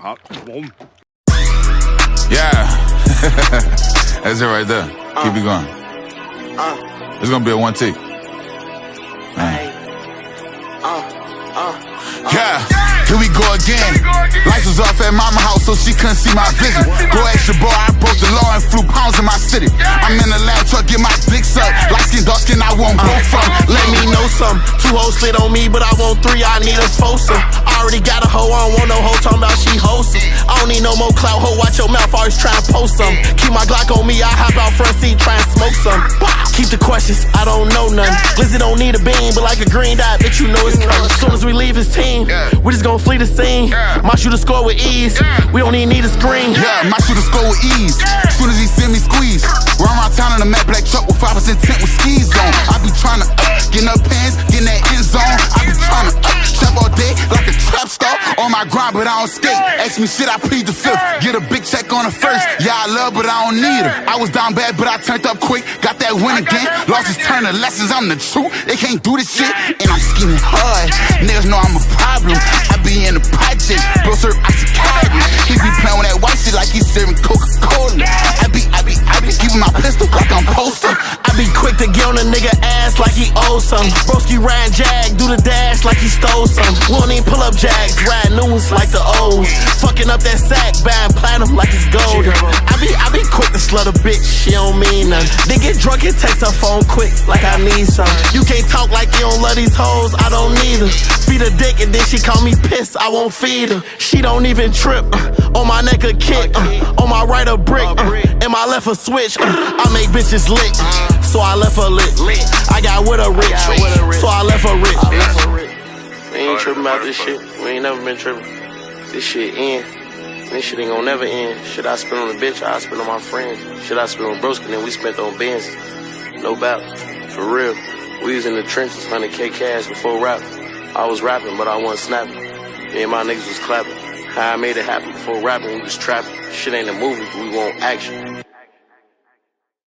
Yeah. That's it right there. Keep it going. It's gonna be a one take. Yeah, here we go again. Lights was off at mama house so she couldn't see my vision. Go extra boy, I broke the law and flew pounds in my city. I'm in the lab truck, get my dick sucked. Light skin, dark skin, I won't go from. Let me know some. 2 hoes slid on me, but I want 3, I need a foursome. I already got a hoe, I don't want no hoe talking about she wholesome. I don't need no more clout, hoe, watch your mouth, always try and post some. Keep my Glock on me, I hop out front seat, try and smoke some. Keep the questions, I don't know none. Glizzy don't need a bean, but like a green dot, bitch, you know it's coming. As soon as we leave his team, we just gon' flee the scene. My shooter score with ease, we don't even need a screen. Yeah, my shooter score with ease. Soon as he see me squeeze, round my town in a matte black truck with 5% tent with skis on. I be tryna getting up pants, getting that end zone. I be tryna trap all day like a trap star. On my grind, but I don't skate. Ask me shit, I plead the fifth. Get a big check on the first. Yeah, I love, but I don't need her. I was down bad, but I turned up quick. Got that win again. Losses turn to lessons, I'm the truth. They can't do this shit, and I'm scheming hard. Niggas know I'm a problem. I be in the project, blow sir oxycodone. He be playing with that white shit like he's serving Coca-Cola. I be keeping my pistol like I'm poster. I be quick to get on a nigga ass like he owes some. Broski riding Jag, do the dash like he stole some. We don't even pull up Jags, ride new ones like the O's. Fucking up that sack, buying platinum like it's gold. I be quick to slut a bitch, she don't mean nothing. They get drunk and text her phone quick like I need some. You can't talk like you don't love these hoes, I don't need her. Feed her dick and then she call me pissed, I won't feed her. She don't even trip, on my neck a kick, on my right a brick, and my left a switch. I make bitches lick, so I left her lit. I got with her rich, so I left her rich. We ain't tripping about this shit, we ain't never been tripping. This shit end, this shit ain't gonna never end. Shit I spend on a bitch, I spend on my friends. Shit I spend on broski, then we spent on Benz. No doubt, for real. We was in the trenches, 100K cash before rap. I was rapping, but I wasn't snapping. Me and my niggas was clapping. How I made it happen before rapping, we was trapping. Shit ain't a movie, but we want action.